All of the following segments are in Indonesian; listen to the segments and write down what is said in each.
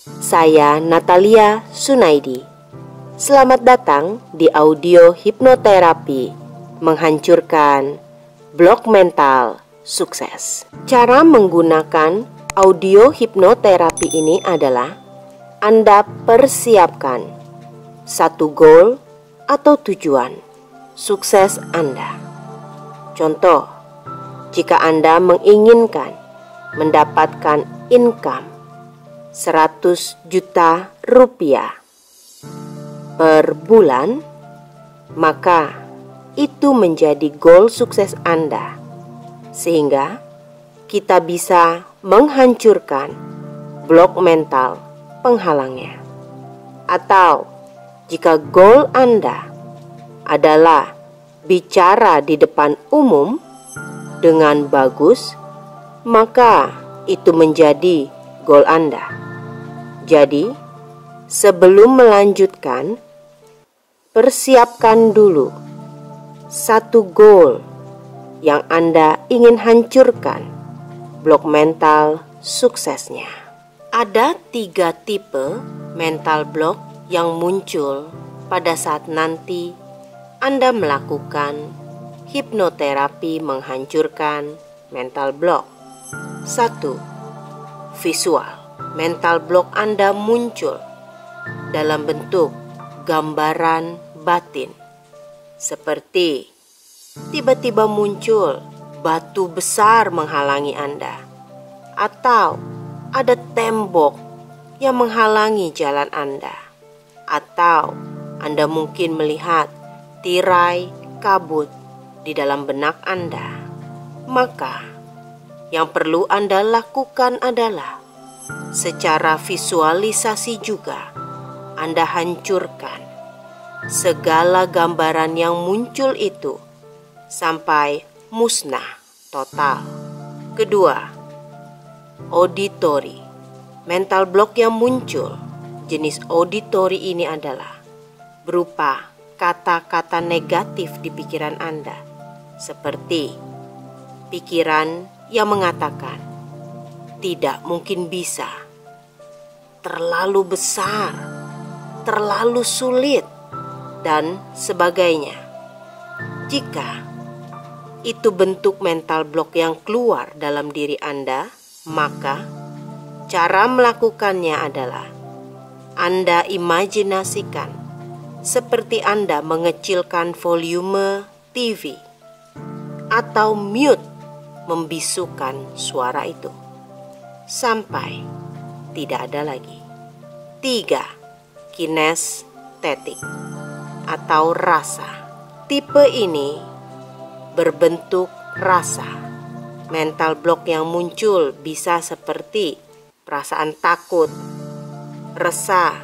Saya Natalia Sunaidi. Selamat datang di audio hipnoterapi menghancurkan blok mental sukses. Cara menggunakan audio hipnoterapi ini adalah Anda persiapkan satu goal atau tujuan sukses Anda. Contoh, jika Anda menginginkan mendapatkan income 100 juta rupiah per bulan, maka itu menjadi goal sukses Anda, sehingga kita bisa menghancurkan blok mental penghalangnya. Atau jika goal Anda adalah bicara di depan umum dengan bagus, maka itu menjadi goal Anda. Jadi, sebelum melanjutkan, persiapkan dulu satu goal yang Anda ingin hancurkan blok mental suksesnya. Ada 3 tipe mental block yang muncul pada saat nanti Anda melakukan hipnoterapi menghancurkan mental block. 1. Visual. Mental block Anda muncul dalam bentuk gambaran batin, seperti tiba-tiba muncul batu besar menghalangi Anda, atau ada tembok yang menghalangi jalan Anda, atau Anda mungkin melihat tirai kabut di dalam benak Anda. Maka yang perlu Anda lakukan adalah secara visualisasi juga Anda hancurkan segala gambaran yang muncul itu sampai musnah total. Kedua, auditory. Mental block yang muncul jenis auditory ini adalah berupa kata-kata negatif di pikiran Anda, seperti pikiran yang mengatakan tidak mungkin bisa, terlalu besar, terlalu sulit, dan sebagainya. Jika itu bentuk mental block yang keluar dalam diri Anda, maka cara melakukannya adalah Anda imajinasikan seperti Anda mengecilkan volume TV atau mute, membisukan suara itu sampai tidak ada lagi. 3. Kinestetik atau rasa. Tipe ini berbentuk rasa. Mental block yang muncul bisa seperti perasaan takut, resah,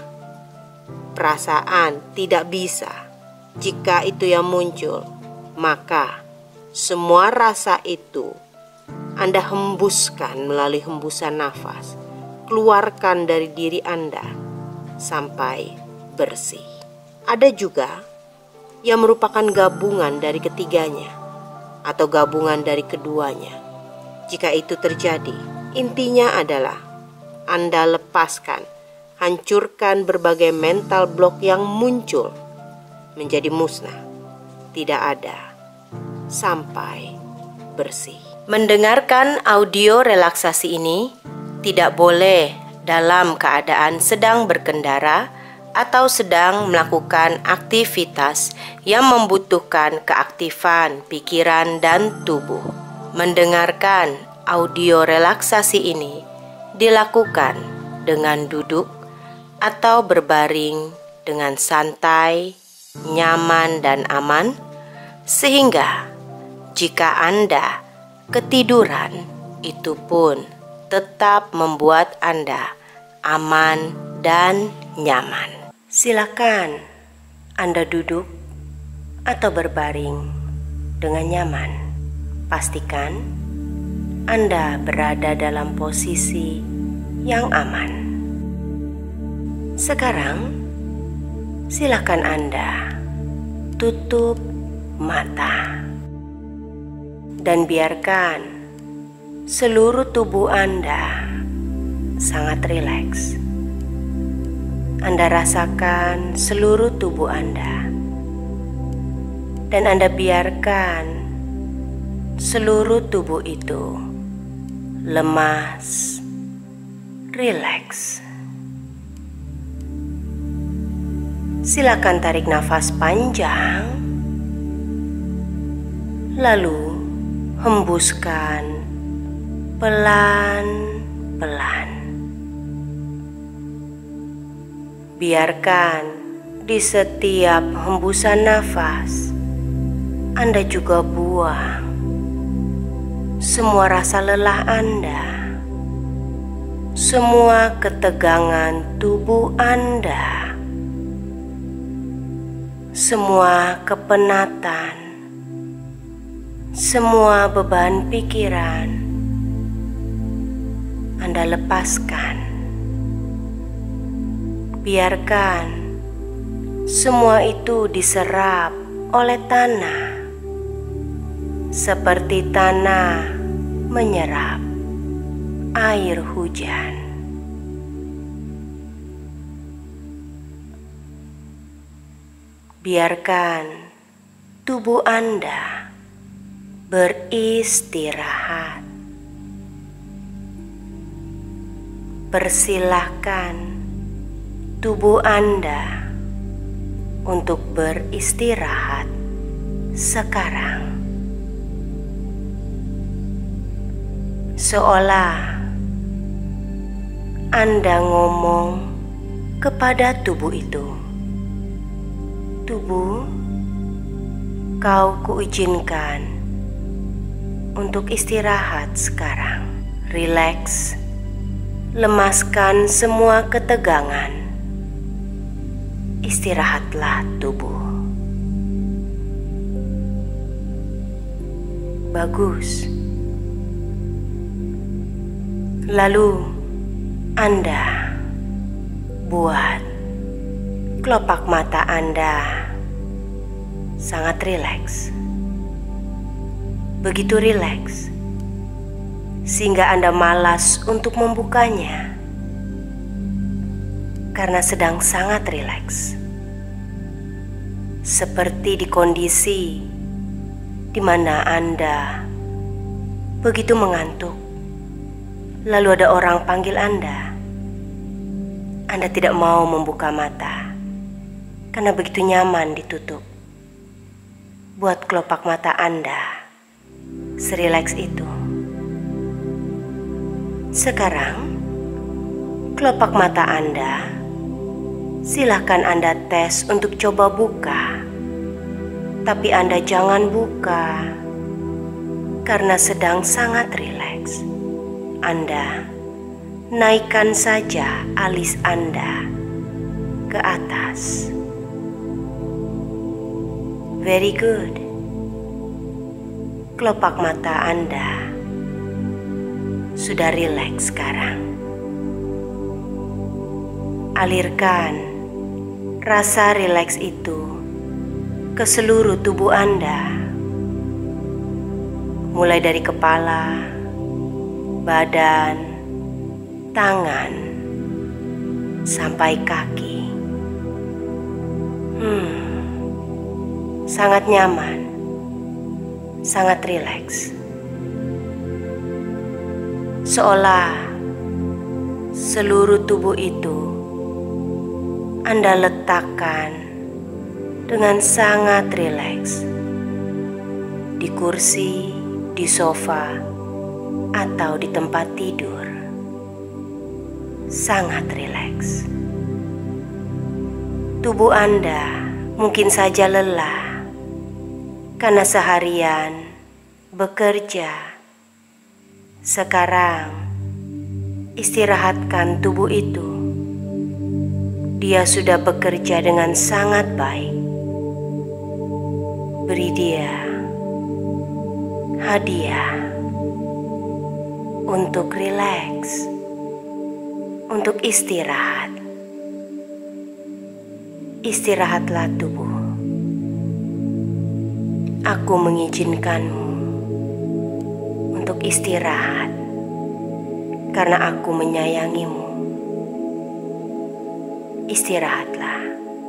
perasaan tidak bisa. Jika itu yang muncul, maka semua rasa itu Anda hembuskan melalui hembusan nafas. Keluarkan dari diri Anda sampai bersih. Ada juga yang merupakan gabungan dari ketiganya atau gabungan dari keduanya. Jika itu terjadi, intinya adalah Anda lepaskan, hancurkan berbagai mental block yang muncul menjadi musnah, tidak ada, sampai bersih. Mendengarkan audio relaksasi ini tidak boleh dalam keadaan sedang berkendara atau sedang melakukan aktivitas yang membutuhkan keaktifan pikiran dan tubuh. Mendengarkan audio relaksasi ini dilakukan dengan duduk atau berbaring dengan santai, nyaman dan aman, sehingga jika Anda ketiduran, itu pun tetap membuat Anda aman dan nyaman. Silakan Anda duduk atau berbaring dengan nyaman. Pastikan Anda berada dalam posisi yang aman. Sekarang, silakan Anda tutup mata dan biarkan seluruh tubuh Anda sangat rileks. Anda rasakan seluruh tubuh Anda, dan Anda biarkan seluruh tubuh itu lemas, rileks. Silakan tarik nafas panjang, lalu hembuskan pelan-pelan. Biarkan di setiap hembusan nafas Anda juga buang semua rasa lelah Anda, semua ketegangan tubuh Anda, semua kepenatan, semua beban pikiran Anda lepaskan. Biarkan semua itu diserap oleh tanah, seperti tanah menyerap air hujan. Biarkan tubuh Anda beristirahat. Persilahkan tubuh Anda untuk beristirahat sekarang. Seolah Anda ngomong kepada tubuh itu, "Tubuh, kau kuizinkan untuk istirahat sekarang. Rileks, lemaskan semua ketegangan. Istirahatlah tubuh." Bagus. Lalu Anda buat kelopak mata Anda sangat rileks. Begitu rileks sehingga Anda malas untuk membukanya karena sedang sangat rileks. Seperti di kondisi di mana Anda begitu mengantuk, lalu ada orang panggil Anda. Anda tidak mau membuka mata karena begitu nyaman ditutup. Buat kelopak mata Anda serileks itu. Sekarang kelopak mata Anda silakan Anda tes untuk coba buka. Tapi Anda jangan buka karena sedang sangat rileks. Anda naikkan saja alis Anda ke atas. Very good. Kelopak mata Anda sudah rileks sekarang. Alirkan rasa rileks itu ke seluruh tubuh Anda, mulai dari kepala, badan, tangan, sampai kaki. Sangat nyaman, sangat rileks. Seolah seluruh tubuh itu Anda letakkan dengan sangat rileks di kursi, di sofa, atau di tempat tidur. Sangat rileks. Tubuh Anda mungkin saja lelah karena seharian bekerja. Sekarang istirahatkan tubuh itu. Dia sudah bekerja dengan sangat baik. Beri dia hadiah untuk rileks, untuk istirahat. Istirahatlah tubuh. Aku mengizinkanmu untuk istirahat karena aku menyayangimu. istirahatlah.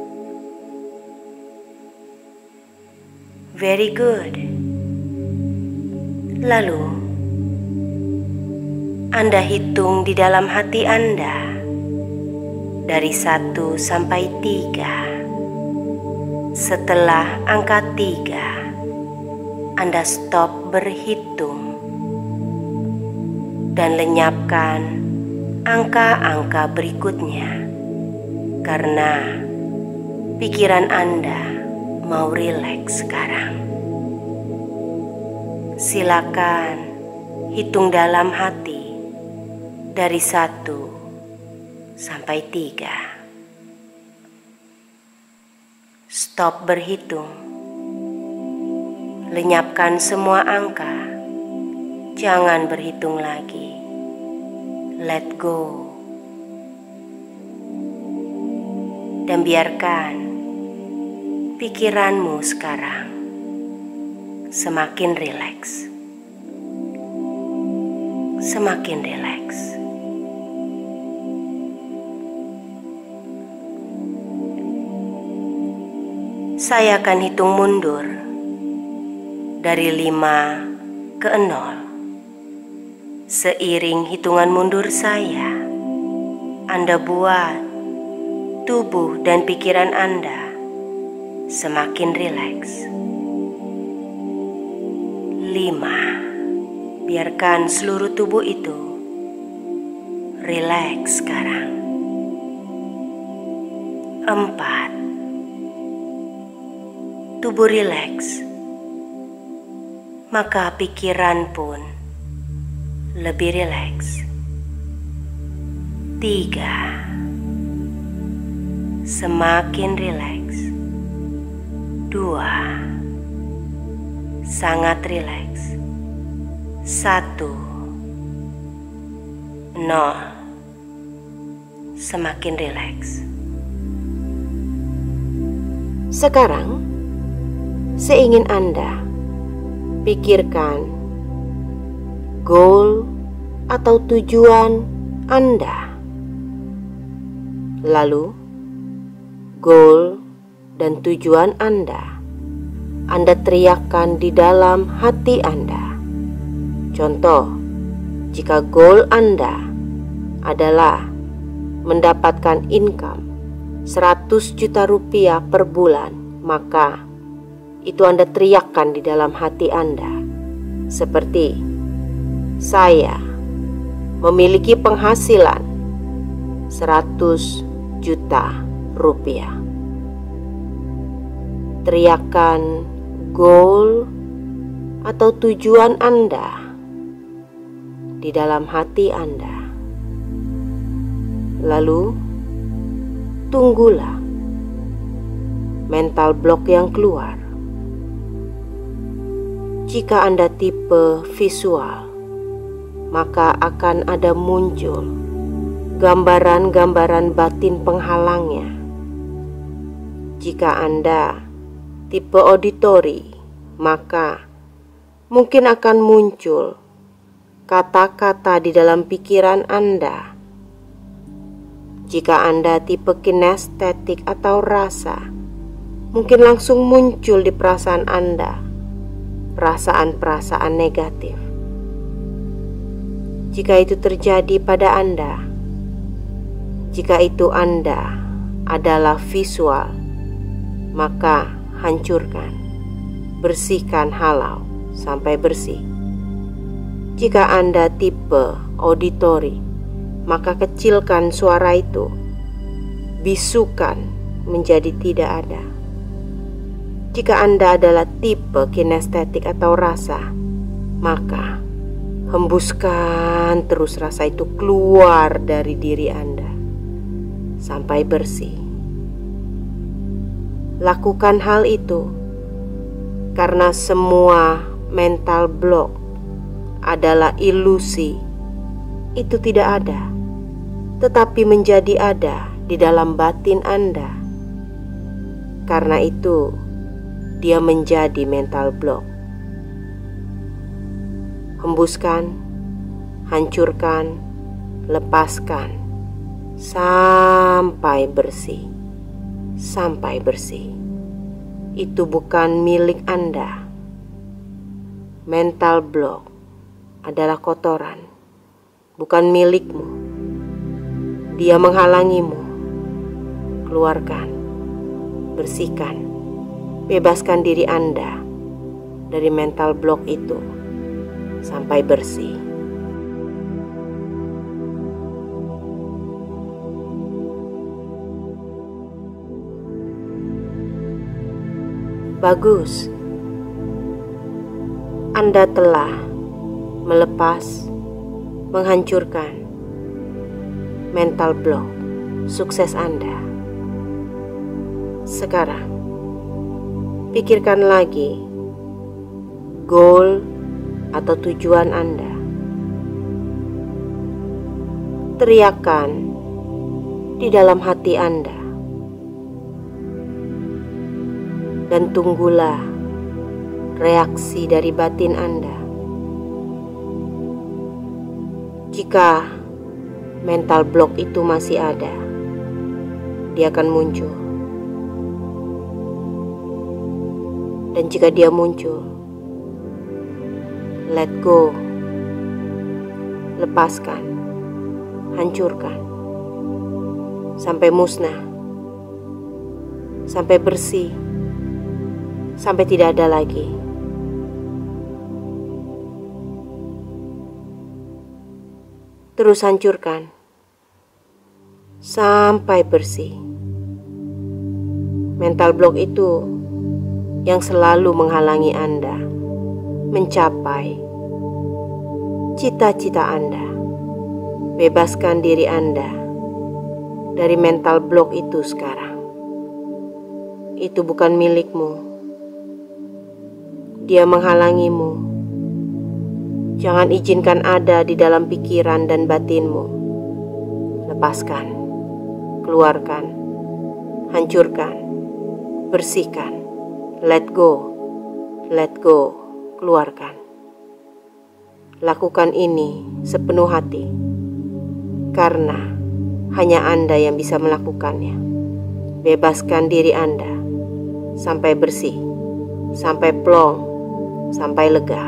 Very good. Lalu, Anda hitung di dalam hati Anda dari 1 sampai 3. Setelah angka 3, Anda stop berhitung dan lenyapkan angka-angka berikutnya karena pikiran Anda mau rileks sekarang. Silakan hitung dalam hati dari 1 sampai 3. Stop berhitung. Lenyapkan semua angka. Jangan berhitung lagi. Let go. Dan biarkan pikiranmu sekarang semakin rileks. Semakin rileks. Saya akan hitung mundur dari 5 ke 0. Seiring hitungan mundur saya, Anda buat tubuh dan pikiran Anda semakin rileks. 5. Biarkan seluruh tubuh itu rileks sekarang. 4. Tubuh rileks, maka pikiran pun lebih rileks. 3. Semakin rileks. 2. Sangat rileks. 1. 0. Semakin rileks. Sekarang, seingin Anda pikirkan goal atau tujuan Anda. Lalu, goal dan tujuan Anda teriakkan di dalam hati Anda. Contoh, jika goal Anda adalah mendapatkan income 100 juta rupiah per bulan, maka itu Anda teriakkan di dalam hati Anda. Seperti, saya memiliki penghasilan 100 juta rupiah. Teriakkan goal atau tujuan Anda di dalam hati Anda. Lalu, tunggulah mental block yang keluar. Jika Anda tipe visual, maka akan ada muncul gambaran-gambaran batin penghalangnya. Jika Anda tipe auditori, maka mungkin akan muncul kata-kata di dalam pikiran Anda. Jika Anda tipe kinestetik atau rasa, mungkin langsung muncul di perasaan Anda perasaan-perasaan negatif. Jika itu terjadi pada Anda, jika itu Anda adalah visual, maka hancurkan, bersihkan, halau sampai bersih. Jika Anda tipe auditori, maka kecilkan suara itu, bisukan menjadi tidak ada. Jika Anda adalah tipe kinestetik atau rasa, maka hembuskan terus rasa itu keluar dari diri Anda sampai bersih. Lakukan hal itu karena semua mental block adalah ilusi. Itu tidak ada, tetapi menjadi ada di dalam batin Anda. Karena itu, dia menjadi mental block. Hembuskan, hancurkan, lepaskan, sampai sampai bersih. Sampai bersih. Itu bukan milik Anda. Mental block adalah kotoran, bukan milikmu. Dia menghalangimu. Keluarkan, bersihkan, bebaskan diri Anda dari mental block itu sampai bersih. Bagus. Anda telah melepas, menghancurkan mental block sukses Anda. Sekarang, pikirkan lagi goal atau tujuan Anda. Teriakan di dalam hati Anda. Dan tunggulah reaksi dari batin Anda. Jika mental block itu masih ada, dia akan muncul. Dan jika dia muncul, let go. Lepaskan, hancurkan, sampai musnah, sampai bersih, sampai tidak ada lagi. Terus hancurkan sampai bersih. Mental block itu yang selalu menghalangi Anda mencapai cita-cita Anda. Bebaskan diri Anda dari mental block itu sekarang. Itu bukan milikmu. Dia menghalangimu. Jangan izinkan ada di dalam pikiran dan batinmu. Lepaskan, keluarkan, hancurkan, bersihkan, let go, keluarkan. Lakukan ini sepenuh hati, karena hanya Anda yang bisa melakukannya. Bebaskan diri Anda sampai bersih, sampai plong, sampai lega.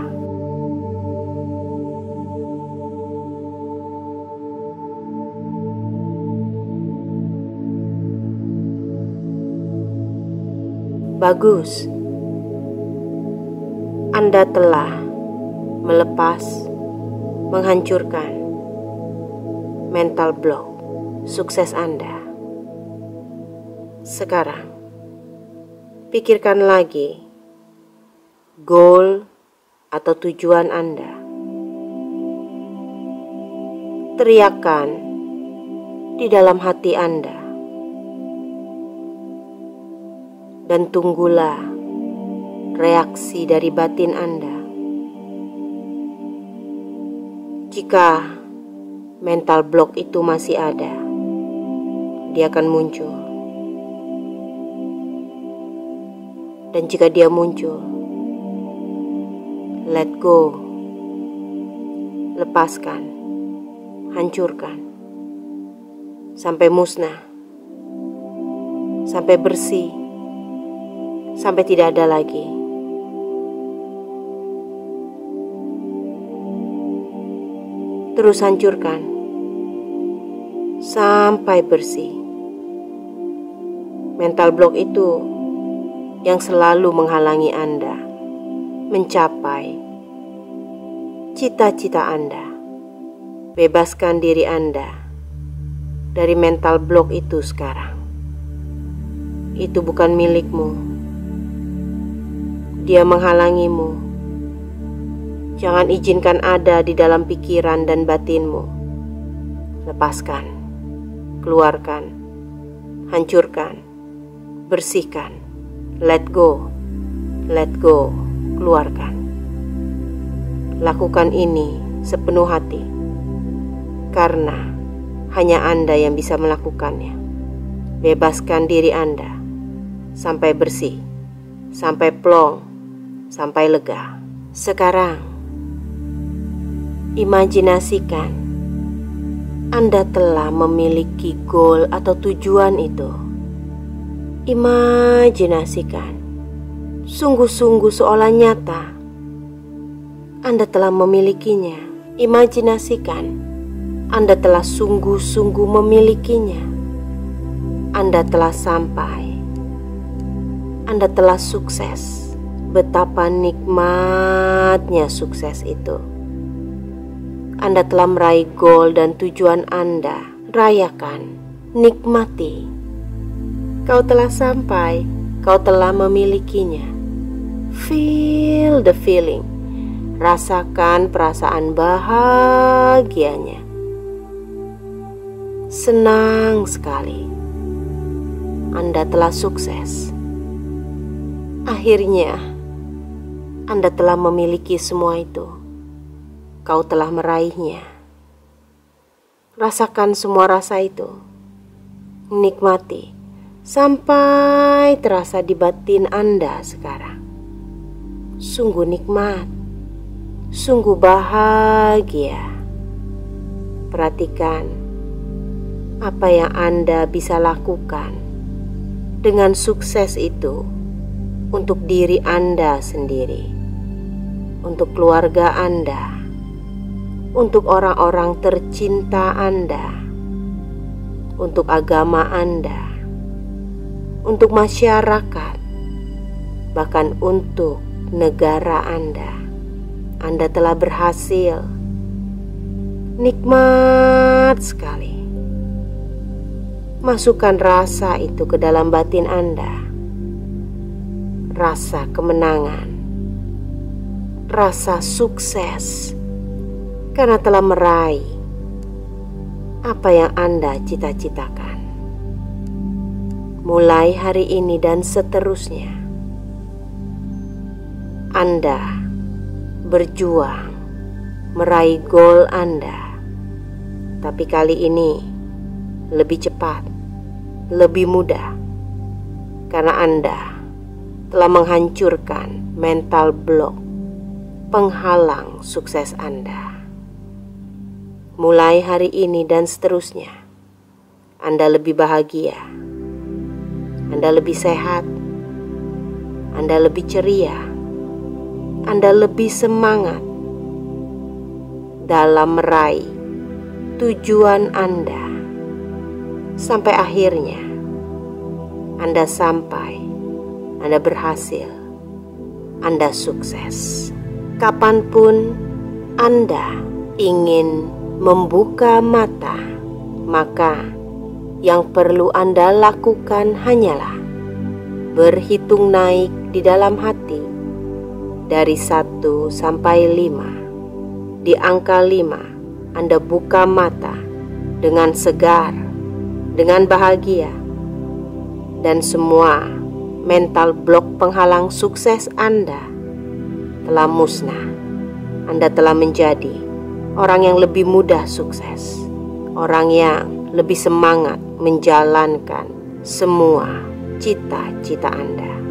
Bagus. Anda telah melepas, menghancurkan mental block sukses Anda. Sekarang, pikirkan lagi goal atau tujuan Anda. Teriakan di dalam hati Anda. Dan tunggulah reaksi dari batin Anda. Jika mental block itu masih ada, dia akan muncul. Dan jika dia muncul, let go. Lepaskan, hancurkan, sampai musnah, sampai bersih, sampai tidak ada lagi. Terus hancurkan sampai bersih. Mental block itu yang selalu menghalangi Anda mencapai cita-cita Anda. Bebaskan diri Anda dari mental block itu sekarang. Itu bukan milikmu. Dia menghalangimu. Jangan izinkan ada di dalam pikiran dan batinmu. Lepaskan, keluarkan, hancurkan, bersihkan, let go, keluarkan. Lakukan ini sepenuh hati, karena hanya Anda yang bisa melakukannya. Bebaskan diri Anda sampai bersih, sampai plong, sampai lega. Sekarang, imajinasikan Anda telah memiliki goal atau tujuan itu. Imajinasikan, sungguh-sungguh seolah nyata. Anda telah memilikinya. Imajinasikan, Anda telah sungguh-sungguh memilikinya. Anda telah sampai. Anda telah sukses. Betapa nikmatnya sukses itu. Anda telah meraih goal dan tujuan Anda. Rayakan, nikmati. Kau telah sampai, kau telah memilikinya. Feel the feeling. Rasakan perasaan bahagianya. Senang sekali. Anda telah sukses. Akhirnya, Anda telah memiliki semua itu. Kau telah meraihnya. Rasakan semua rasa itu. Nikmati sampai terasa di batin Anda sekarang. Sungguh nikmat, sungguh bahagia. Perhatikan apa yang Anda bisa lakukan dengan sukses itu untuk diri Anda sendiri, untuk keluarga Anda, untuk orang-orang tercinta Anda, untuk agama Anda, untuk masyarakat, bahkan untuk negara Anda. Anda telah berhasil. Nikmat sekali. Masukkan rasa itu ke dalam batin Anda. Rasa kemenangan, rasa sukses, karena telah meraih apa yang Anda cita-citakan. Mulai hari ini dan seterusnya, Anda berjuang meraih goal Anda. Tapi kali ini lebih cepat, lebih mudah, karena Anda telah menghancurkan mental block penghalang sukses Anda. Mulai hari ini dan seterusnya, Anda lebih bahagia, Anda lebih sehat, Anda lebih ceria, Anda lebih semangat dalam meraih tujuan Anda. Sampai akhirnya Anda sampai, Anda berhasil, Anda sukses. Kapanpun Anda ingin membuka mata, maka yang perlu Anda lakukan hanyalah berhitung naik di dalam hati dari 1 sampai 5. Di angka 5 Anda buka mata dengan segar, dengan bahagia, dan semua mental block penghalang sukses Anda telah musnah. Anda telah menjadi orang yang lebih mudah sukses, orang yang lebih semangat menjalankan semua cita-cita Anda.